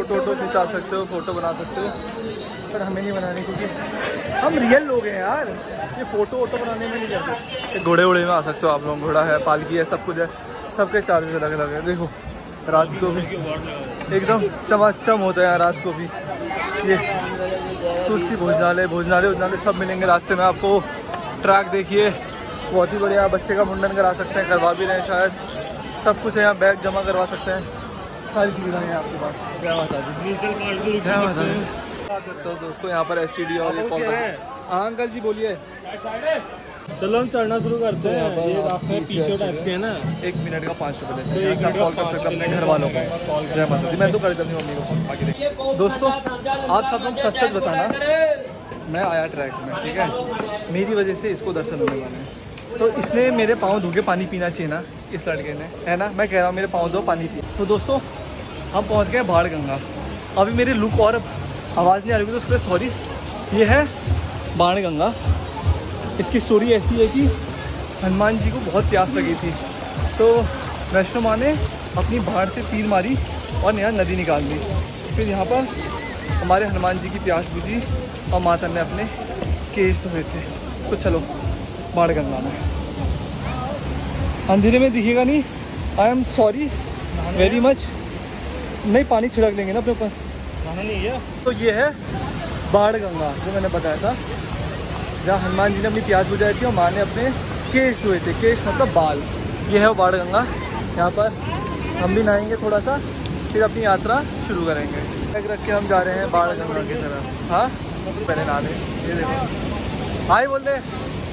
Photo खिंचा सकते हो, फोटो बना सकते हो, पर हमें नहीं बनानी क्योंकि हम रियल लोग हैं यार। ये फ़ोटो बनाने में नहीं करते। घोड़े वोड़े में आ सकते हो आप लोग, घोड़ा है, पालकी है, सब कुछ है, सबके चार्जेस अलग अलग है। देखो रात को भी एकदम चमाचम होता है रात को भी। ये तुलसी भोजनालय सब मिलेंगे रास्ते में आपको। ट्रैक देखिए बहुत ही बढ़िया, बच्चे का मुंडन करा सकते हैं, करवा भी रहे हैं शायद, सब कुछ है यहाँ। बैग जमा करवा सकते हैं, सारी सुविधाएं हैं आपके पास। क्या बात है तो दोस्तों यहाँ पर STD और ये हाँ अंकल जी बोलिए। चलो हम चढ़ना शुरू करते हैं। ये रास्ते पीछे टाइप के है ना। 1 मिनट का 5 रुपये लेते हैं। आप कॉल कर सकते हैं अपने घर वालों को। जय माता दी। मैं तो कर देती हूँ मम्मी को आगे देखिए। दोस्तों आप सब लोग सच बताना, मैं आया ट्रैक में, ठीक है, मेरी वजह से इसको दर्शन होने वाले हैं, तो इसने मेरे पाँव धो के पानी पीना चाहिए ना, इस लड़के ने, है ना। मैं कह रहा हूँ मेरे पाँव धो पानी पी। तो दोस्तों हम पहुँच गए बाढ़ गंगा। अभी मेरी लुक और आवाज़ नहीं आ रही तो उसके लिए सॉरी। ये है बाण गंगा। इसकी स्टोरी ऐसी है कि हनुमान जी को बहुत प्यास लगी थी, तो वैष्णो माँ ने अपनी बाण से तीर मारी और यहाँ नदी निकाल दी। फिर यहाँ पर हमारे हनुमान जी की प्यास बुझी और माता ने अपने केश धोए थे। तो चलो बाण गंगा में। अंधेरे में दिखेगा नहीं, I am sorry very much. नहीं पानी छिड़क लेंगे ना अपने ऊपर, नहीं है। तो ये है बाण गंगा जो मैंने बताया था, जहाँ हनुमान जी ने अपनी प्यास बुझाई थी और माँ ने अपने केश धोए थे। केश मतलब बाल। ये है वो बाण गंगा। यहाँ पर हम भी नहाएंगे थोड़ा सा, फिर अपनी यात्रा शुरू करेंगे। बैग रख के हम जा रहे हैं बाण गंगा की तरफ। हाँ पहले नहा लें। ये देखो हाय बोल दे।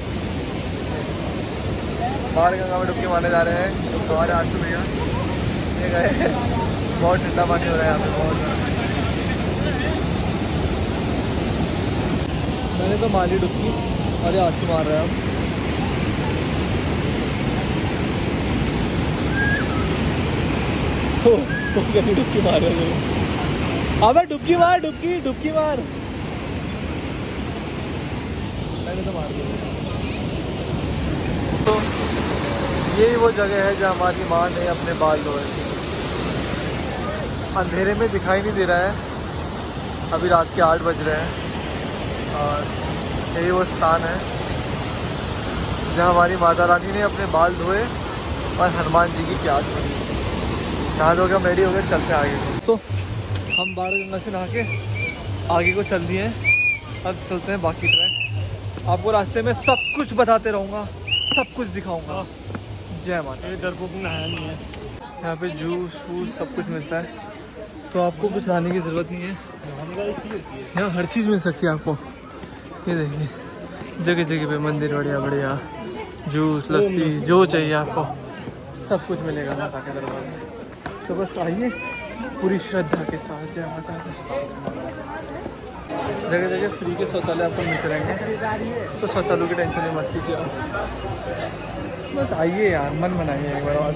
बाण गंगा में डुबकी मारने जा रहे हैं। तो हमारे आंसू भैया ये गए, बहुत ठंडा पानी हो रहा है यहाँ पे, बहुत। मैंने तो मारी डुबकी और ये आंसू मार रहा है अब। डुबकी मार रहे हैं। अबे डुबकी मार, डुबकी मार। मैंने तो मार दिया। तो यही वो जगह है जहाँ हमारी माँ ने अपने बाल धोए थे। अंधेरे में दिखाई नहीं दे रहा है, अभी रात के 8 बज रहे हैं और यही वो स्थान है जहाँ हमारी माता रानी ने अपने बाल धोए और हनुमान जी की प्यास बनी। नहा धो के हम रेडी हो गए, चलते हैं आगे। तो हम बाण गंगा से नहा के आगे को चल दिए हैं। अब चलते हैं बाकी ट्रैक। आपको रास्ते में सब कुछ बताते रहूँगा, सब कुछ दिखाऊँगा। जय माता। ये डरपोक नहाया नहीं है। यहाँ पे जूस वूस सब कुछ मिलता है, तो आपको कुछ लाने की ज़रूरत नहीं है। यहाँ हर चीज़ मिल सकती है आपको। ये देखिए जगह जगह पे मंदिर, बढ़िया बढ़िया जूस लस्सी जो चाहिए आपको सब कुछ मिलेगा माता के दरबार में। तो बस आइए पूरी श्रद्धा के साथ। जय माता दी। जगह जगह फ्री के शौचालय आपको मिलते रहेंगे, तो शौचालयों की टेंशन नहीं मत कीजिए आप। बस आइए यार, मन बनाइए एक बार।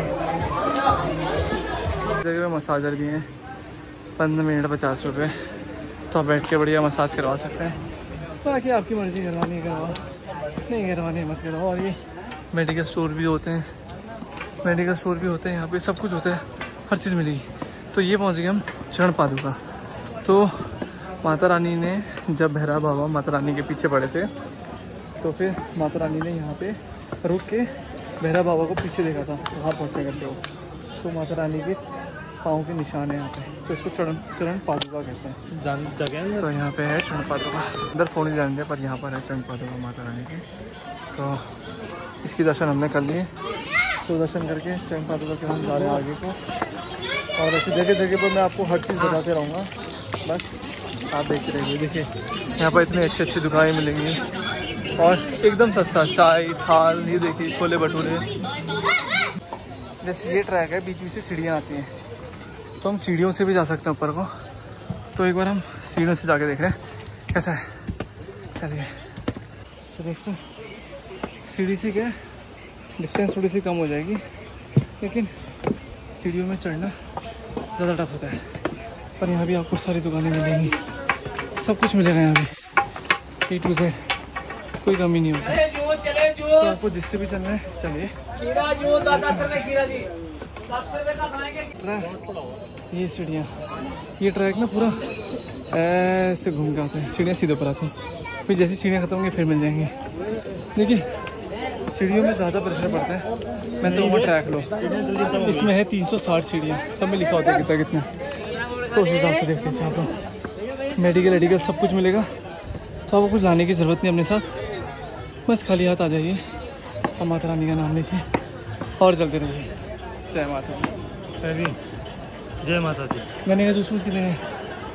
जगह में मसाजर भी हैं, 15 मिनट 50 रुपये, तो आप बैठ के बढ़िया मसाज करवा सकते हैं। बाकी आपकी मर्ज़ी, करवानी करवाओ, नहीं करवानी मत करवाओ। और ये मेडिकल स्टोर भी होते हैं, यहाँ पे सब कुछ होता है, हर चीज़ मिलेगी। तो ये पहुँच गए हम चरण पादुका। तो माता रानी ने जब भैरव बाबा माता रानी के पीछे पड़े थे, तो फिर माता रानी ने यहाँ पे रुक के भैरव बाबा को पीछे देखा था, वहाँ पहुँचे करते हो। तो माता रानी के पाँव के निशान है यहाँ पे, तो इसको चरण पादुका कहते हैं। जगह तो यहाँ पे है चरण पादुका। अंदर फोन नहीं जानते, पर यहाँ पर है चरण पादुका माता रानी के। तो इसकी दर्शन हमने कर लिए। तो दर्शन करके चरण पादुका के हम जा रहे हैं आगे को। और ऐसी जगह जगह पर मैं आपको हर चीज़ बताते रहूँगा, बस आप देखते रहिए। देखिए यहाँ पर इतनी अच्छी अच्छी दुकानें मिलेंगी और एकदम सस्ता। चाय थाल, ये देखिए छोले भटूरे। जैसे ये ट्रैक है, बीच बीच से सीढ़ियाँ आती हैं, तो हम सीढ़ियों से भी जा सकते हैं ऊपर को। तो एक बार हम सीढ़ियों से जाके देख रहे हैं कैसा है। चलिए तो देखते हैं, सीढ़ी से क्या डिस्टेंस थोड़ी सी कम हो जाएगी, लेकिन सीढ़ियों में चढ़ना ज़्यादा टफ होता है। पर यहाँ भी आपको सारी दुकानें मिलेंगी, सब कुछ मिलेगा यहाँ भी, A to Z, कोई कमी नहीं होगी। तो आपको जिससे भी चलना है चलिए। ये सीढ़ियाँ ये ट्रैक ना पूरा ऐसे घूम के आते हैं, सीढ़ियाँ सीधे ऊपर आती हैं, फिर जैसी सीढ़ियाँ खत्म होंगी फिर मिल जाएंगी। देखिए सीढ़ियों में ज़्यादा प्रेशर पड़ता है। मैं तो वो ट्रैक लो, इसमें है 360 सीढ़ियाँ, सब में लिखा होता है कितना कितना, तो उस हिसाब से देख लीजिए आप। मेडिकल सब कुछ मिलेगा, तो आपको कुछ लाने की ज़रूरत नहीं अपने साथ, बस खाली हाथ आ जाइए और माता रानी का नाम लीजिए और चलते रहिए। जय माता दी। जय माता दी। गन्ने का जूस वूस कितने हैं?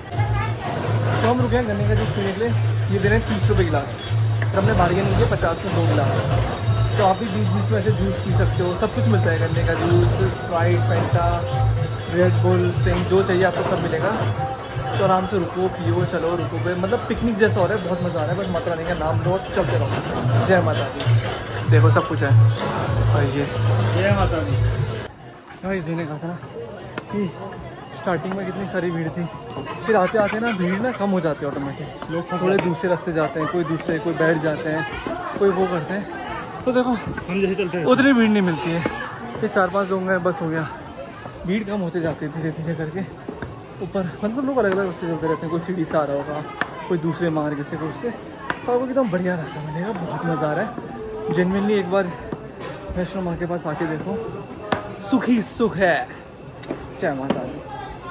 तो हम रुके हैं गन्ने का जूस पीने के लिए, ये दे रहे हैं 30 रुपये गिलास, तो हमने बार्गेन किया 50 में 2 गिलास। तो आप भी बीच बीच में ऐसे जूस पी सकते हो, सब कुछ मिलता है, गन्ने का juice, Sprite, Fanta, Red Bull, Sting, जो चाहिए आपको सब मिलेगा। तो आराम से रुको, पियो, चलो रुको पे, मतलब पिकनिक जैसा हो रहा है, बहुत मज़ा आ रहा है। बस माता रानी का नाम लो, चलते रहो। जय माता दी। देखो सब कुछ है। और ये जय माता दी। भाई इसने कहा था ना कि स्टार्टिंग में कितनी सारी भीड़ थी, फिर आते आते ना भीड़ ना कम हो जाती है ऑटोमेटिक। लोग थोड़े दूसरे रास्ते जाते हैं, कोई दूसरे, कोई बैठ जाते हैं, कोई वो करते हैं। तो देखो हम जैसे चलते हैं उतनी भीड़ नहीं मिलती है। ये 4-5 लोग हैं बस, हो गया। भीड़ कम होते जाती है धीरे धीरे करके ऊपर, मतलब लोग अलग अलग रास्ते चलते रहते हैं, कोई सीढ़ी से आ रहा होगा, कोई दूसरे मार्ग से, कोई उससे। तो आपको एकदम बढ़िया रास्ता मिलेगा, बहुत मज़ा आ रहा है। जेन्युइनली एक बार वैष्णो माँ के पास आके देखो, सुख ही सुख है। जय माता दी।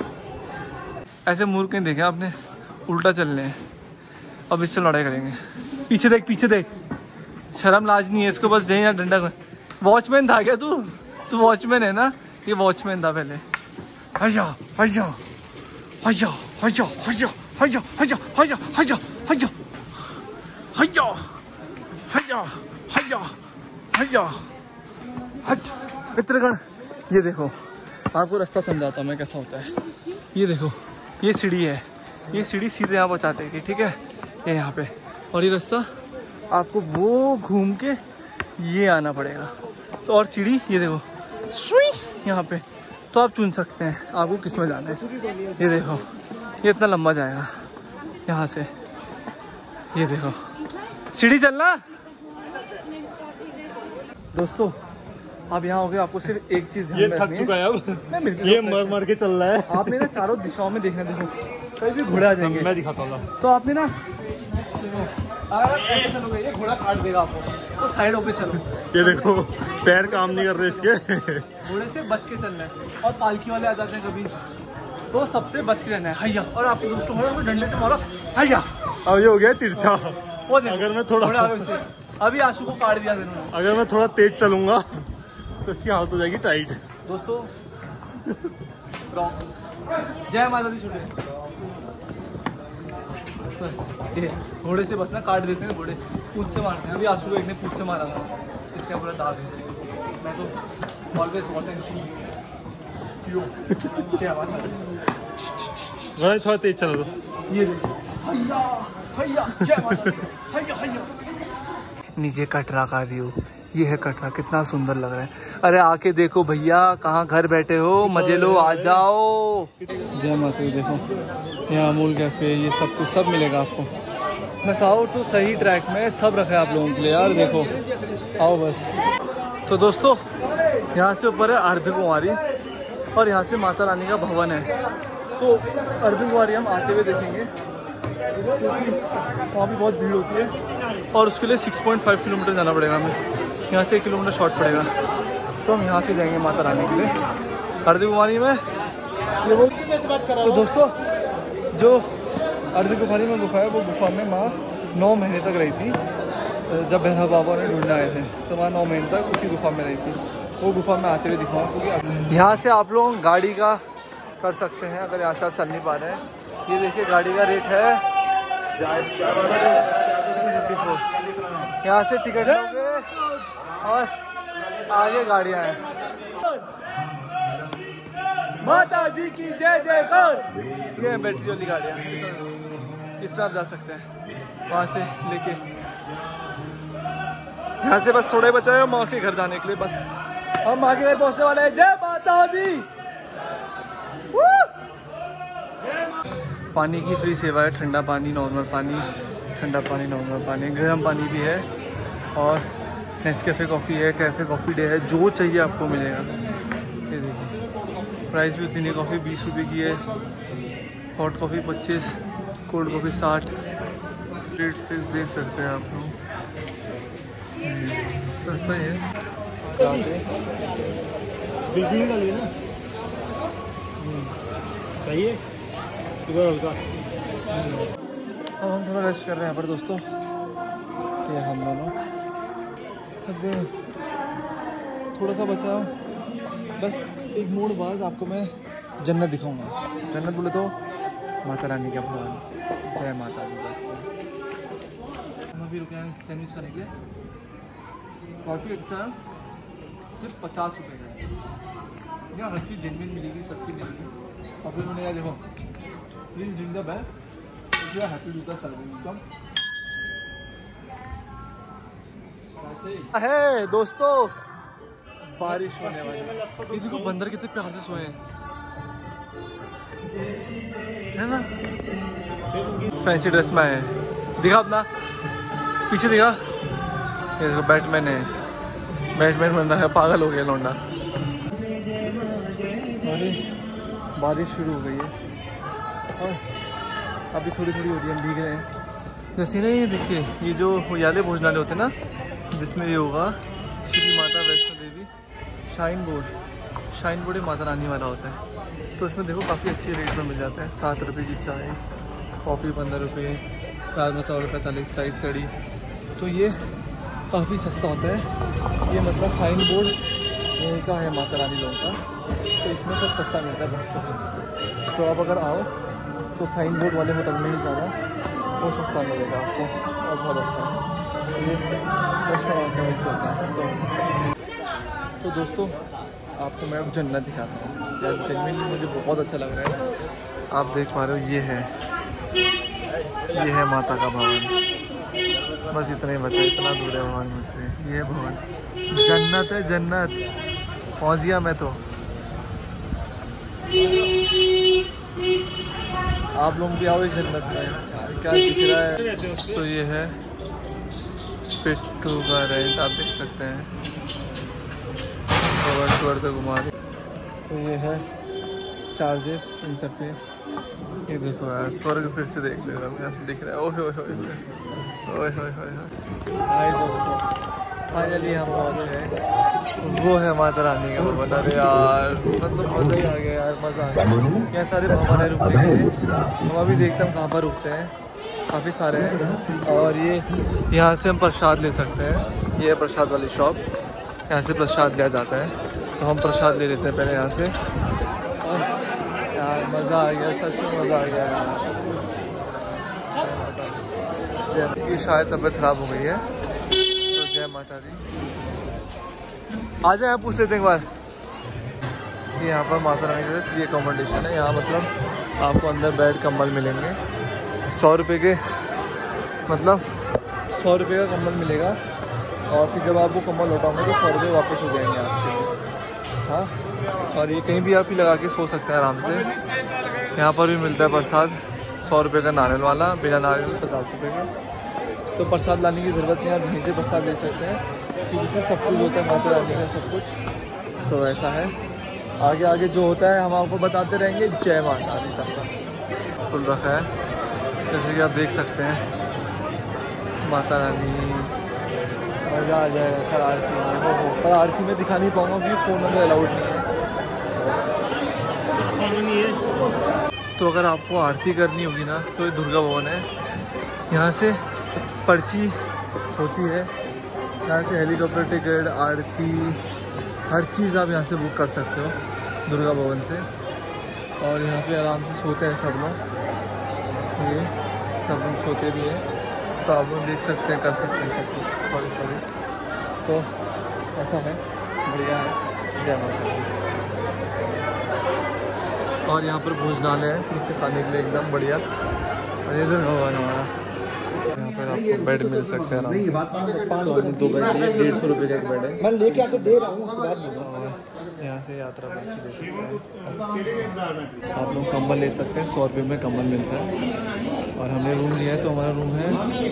ऐसे मूर्ख कहीं देखे आपने, उल्टा चल रहे हैं, अब इससे लड़ाई करेंगे। पीछे देख, पीछे देख, शर्म लाज नहीं है इसको, बस यही डंडा कर। वॉचमैन था क्या तू वॉचमैन है ना? ये वॉचमैन था पहले। हजा हजा हजा हजा हजा हजा हजा हजा हजा हजा हजा हजा हजा हजा हट। मित्रगण ये देखो, आपको रास्ता समझाता हूँ मैं कैसा होता है। ये देखो, ये सीढ़ी है, ये सीढ़ी सीधे यहाँ पहुँचाते हैं, ठीक है, ये यहाँ पे। और ये रास्ता आपको वो घूम के ये आना पड़ेगा। तो और सीढ़ी ये देखो सुई यहाँ पे, तो आप चुन सकते हैं आपको किस में जाना है। ये देखो, ये इतना लंबा जाएगा यहाँ से। ये देखो सीढ़ी चलना। दोस्तों आप यहाँ हो गए, आपको सिर्फ एक चीज़ ये थक चुका है अब, ये मर के चल रहा है। आपने ना चारों दिशाओं में देखना, देखो कहीं भी घोड़ा आ जाएंगे, मैं दिखाता हूँ। तो आपने ना अगर ऐसे चलोगे ये घोड़ा काट देगा आपको, तो साइडों पे चलो। ये देखो पैर काम नहीं कर रहे इसके। घोड़े से बच के चलना है। और पालकी वाले आ जाते हैं कभी, तो सबसे बच के रहना है। हैया, और आपके दोस्तों को डंडे से मारो, हैया। अब ये हो गया तिरछा। वो अगर मैं थोड़ा अभी आंसू को काट दिया इन्होंने। अगर मैं थोड़ा तेज चलूंगा तो इसकी हालत हो जाएगी टाइट। दोस्तों जय माता दी। छोटे घोड़े से बस ना काट देते हैं, घोड़े पूंछ से मारते हैं। अभी आंसू को एक ने पूंछ से मारा था, इसका पूरा दाग है। मैं तो ऑलवेज थोड़ा तेज चलो तो। ये नीचे कटरा का व्यू, ये है कटरा, कितना सुंदर लग रहा है। अरे आके देखो भैया, कहाँ घर बैठे हो, मजे लो, आ जाओ। जय माता दी। देखो यहाँ अमूल कैफे, ये सब कुछ सब मिलेगा आपको। बस आओ तो सही ट्रैक में, सब रखा है आप लोगों के लिए यार। देखो आओ बस। तो दोस्तों यहाँ से ऊपर है अर्धकुंवारी, और यहाँ से माता रानी का भवन है। तो अर्धकुंवारी हम आते हुए देखेंगे, क्योंकि वहाँ भी बहुत भीड़ होती है, और उसके लिए 6.5 किलोमीटर जाना पड़ेगा हमें। यहाँ से 1 किलोमीटर शॉर्ट पड़ेगा, तो हम यहाँ से जाएंगे माता रानी के लिए अर्धकुंवारी में। ये वो तो दोस्तों जो अर्धकुंवारी में गुफा है, वो गुफा में माँ 9 महीने तक रही थी। जब भैरव बाबा ने ढूंढने आए थे, तो माँ 9 महीने तक उसी गुफा में रही थी। वो गुफा में आते हुए दिखाऊँ, क्योंकि यहाँ से आप लोग गाड़ी का कर सकते हैं, अगर यहाँ से आप चल नहीं पा रहे हैं। ये देखिए गाड़ी का रेट है 654। यहाँ से टिकट लोगे और आगे गाड़ियाँ हैं। माता जी की जय जयकार। ये बैटरी वाली गाड़ियाँ, इसमें आप जा सकते हैं वहाँ से लेके। यहाँ से बस थोड़ा ही बचा है माँ के घर जाने के लिए, बस हम माँ के घर पहुँचने वाले हैं। जय माता दी। पानी की फ्री सेवा है, ठंडा पानी, नॉर्मल पानी, ठंडा पानी, नॉर्मल पानी, गर्म पानी भी है, और नेस्कैफे कॉफ़ी है, कैफ़े कॉफ़ी डे है, जो चाहिए आपको मिलेगा। ये देखिए प्राइस भी उतनी है, कॉफ़ी 20 रुपये की है, hot coffee 25, cold coffee 60। Rate fix देख सकते हैं आप लोग, सस्ता ही है। बिल्कुल डालिए ना, चाहिए शुगर हल्का। अब हम थोड़ा रेस्ट कर रहे हैं यहाँ पर दोस्तों। ये हम दोनों थक गए, थोड़ा सा बचा बस। एक मोड़ बाद आपको मैं जन्नत दिखाऊंगा। जन्नत बोले तो माता रानी का भवन, जय माता दी। बस हम अभी रुके हैं सैंडविच खाने के लिए। काफ़ी अच्छा है, सिर्फ 50 रुपये का है। यहाँ हर चीज़ जेन्युइन मिलेगी, सस्ती मिलेगी। और फिर उन्होंने यार देखो, please drink the bell, you are happy to the serving कम है दोस्तों। बारिश होने वाली है। ये देखो बंदर कितने प्यार से सोए हैं, है ना। फैंसी ड्रेस में है, दिखा अपना पीछे दिखा। ये देखो बैटमैन है, बैटमैन बन रहा है, पागल हो गया लौंडा। अरे बारिश शुरू हो गई है और अभी थोड़ी थोड़ी हो रही है, हम भीग रहे हैं। जैसे ना ये देखिए, ये जो उजाले भोजनालय होते हैं ना, जिसमें ये होगा Shri Mata Vaishno Devi shrine board. Shrine board Mata Rani वाला होता है, तो इसमें देखो काफ़ी अच्छे रेट में मिल जाता है। 7 रुपये की चाय, कॉफ़ी 15 रुपये, राजमा चावल 45, राइस कड़ी। तो ये काफ़ी सस्ता होता है। ये मतलब शाइन बोर्ड यहीं का है, माता रानी लोगों का, तो इसमें सब सस्ता मिलता है भक्तों को। तो आप अगर आओ तो साइन बोर्ड वाले होटल में ही जाना, वो सस्ता मिलेगा आपको और बहुत अच्छा है। ये रेस्टोरेंट के वैसे होता है। तो दोस्तों आपको मैं अब जन्नत दिखाता हूँ यार, जेन्युइनली मुझे बहुत अच्छा लग रहा है। आप देख पा रहे हो, ये है माता का भवन। बस इतना ही बचा, इतना दूर है भवन मुझसे। ये भवन जन्नत है, जन्नत। पहुँच गया मैं तो। आप लोग भी आओ इस जन्नत में यार, क्या दिख रहा है। तो ये है पिट्ठू का रेंट, आप देख सकते हैं। टूर तो घुमा रहे। तो ये है चार्जेस इन सब के। ये देखो यार, स्वर्ग फिर से देख लो, यहाँ से दिख रहा है। ओहे ओहे ओहे ओहे ओहे। हाय दोस्तों, फाइनली हम पहुँच गए। वो है माता रानी का भवन। अरे यार मतलब मज़ा ही आ गया यार, मज़ा आ गया। यहाँ सारे भवन है रुकने के लिए। हम अभी देखते हैं कहाँ पर रुकते हैं, काफ़ी सारे हैं। और ये यहाँ से हम प्रसाद ले सकते हैं। ये है प्रसाद वाली शॉप, यहाँ से प्रसाद लिया जाता है। तो हम प्रसाद ले लेते हैं पहले यहाँ से। और यार मज़ा आ गया, सच में मज़ा आ गया यार। ये शायद तबीयत ख़राब हो गई है, तो जय माता दी। आ जाए आप पूछ लेते हैं एक बार। ये यहाँ पर माता रानी के फ्री अकोमोडेशन है। यहाँ मतलब आपको अंदर बेड कंबल मिलेंगे 100 रुपये के, मतलब 100 रुपये का कंबल मिलेगा। और फिर जब आप वो कंबल लौटाओगे तो 100 रुपये वापस हो जाएंगे आपके। हाँ, और ये कहीं भी आप ही लगा के सो सकते हैं आराम से। यहाँ पर भी मिलता है प्रसाद 100 रुपये का, नारियल वाला, बिना नारियल 50 रुपये का। तो प्रसाद लाने की ज़रूरत नहीं है, आप यहीं से प्रसाद ले सकते हैं, क्योंकि इसमें सब कुछ होता है, माता रानी का सब कुछ। तो ऐसा है, आगे आगे जो होता है हम आपको बताते रहेंगे। जय माता दी तक का खुल रखा है, जैसे कि आप देख सकते हैं। माता रानी, मज़ा आ जाएगा। कल आरती में, कल आरती में दिखा नहीं पाऊँगा क्योंकि फ़ोन में अलाउड नहीं है। तो अगर आपको आरती करनी होगी ना, तो ये दुर्गा भवन है। यहाँ से पर्ची होती है, यहाँ से हेलीकॉप्टर टिकट, आरती, हर चीज़ आप यहाँ से बुक कर सकते हो दुर्गा भवन से। और यहाँ पे आराम से सोते हैं सब लोग, ये सब लोग सोते भी हैं। तो आप लोग देख सकते हैं, कर सकते हैं सब कुछ। सॉरी। तो ऐसा है, बढ़िया है। जय माता दी। और यहाँ पर भोजनालय है नीचे खाने के लिए, एकदम बढ़िया। और ये भगवान हमारा, यहाँ पर आपको बेड मिल सकते हैं आराम से। 2 बेड लिए, 150 रुपये का एक बेड है। मैं लेके आके दे रहा हूँ, उसके बाद यहाँ से यात्रा पर्ची ले सकते हैं आप लोग। कंबल ले सकते हैं, 100 रुपये में कंबल मिलता है। और हमने रूम लिया है, तो हमारा रूम है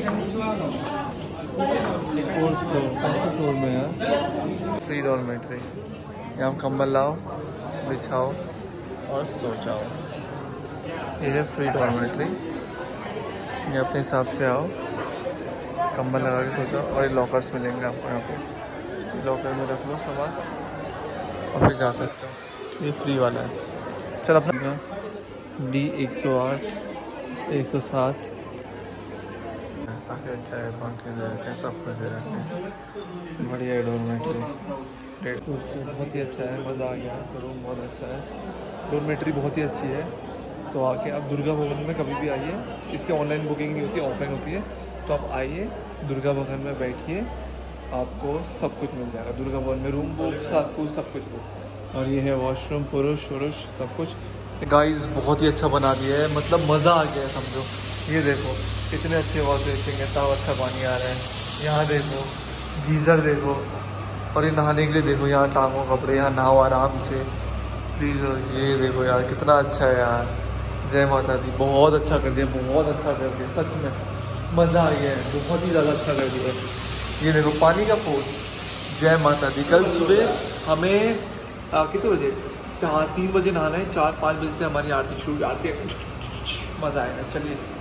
4th फ्लोर, 5th फ्लोर में है। Free dormitory. यहाँ कंबल लाओ, बिछाओ और सो जाओ। ये है फ्री डॉर्मेट्री, ये अपने हिसाब से आओ, कंबल लगा के सो जाओ। और ये लॉकर्स मिलेंगे आपको यहाँ पे, लॉकर में रख लो सामान और फिर जा सकते हो। ये फ्री वाला है। चल अपना D108 107 काफ़ी अच्छा है, पंखे दे रखे हैं, सब कुछ दे रखे हैं, बढ़िया है डॉर्मेट्री। दोस्तों बहुत ही अच्छा है, मज़ा आ गया। तो रूम बहुत अच्छा है, डॉर्मेट्री बहुत ही अच्छी है। तो आके आप दुर्गा भवन में कभी भी आइए, इसकी ऑनलाइन बुकिंग नहीं होती, ऑफलाइन होती है। तो आप आइए दुर्गा भवन में बैठिए, आपको सब कुछ मिल जाएगा दुर्गा भवन में, रूम बुक सब कुछ बुक। और ये है वॉशरूम, पुरुष सब कुछ। गाइस बहुत ही अच्छा बना दिया है, मतलब मज़ा आ गया है समझो। ये देखो कितने अच्छे वॉश बेसिंग है, साफ अच्छा पानी आ रहा है। यहाँ देखो गीज़र देखो, और ये नहाने के लिए देखो, यहाँ टांगों कपड़े, यहाँ नहाओ आराम से प्लीज़। ये देखो यार कितना अच्छा है यार, जय माता दी, बहुत अच्छा कर दिया, बहुत अच्छा कर दिया, सच में मज़ा आ गया है, बहुत ही ज़्यादा अच्छा कर दिया। ये देखो पानी का फोर्स, जय माता दी। कल सुबह हमें कितने बजे 3 बजे नहाना है, 4-5 बजे से हमारी आरती शुरू, आरती मज़ा आएगा। चलिए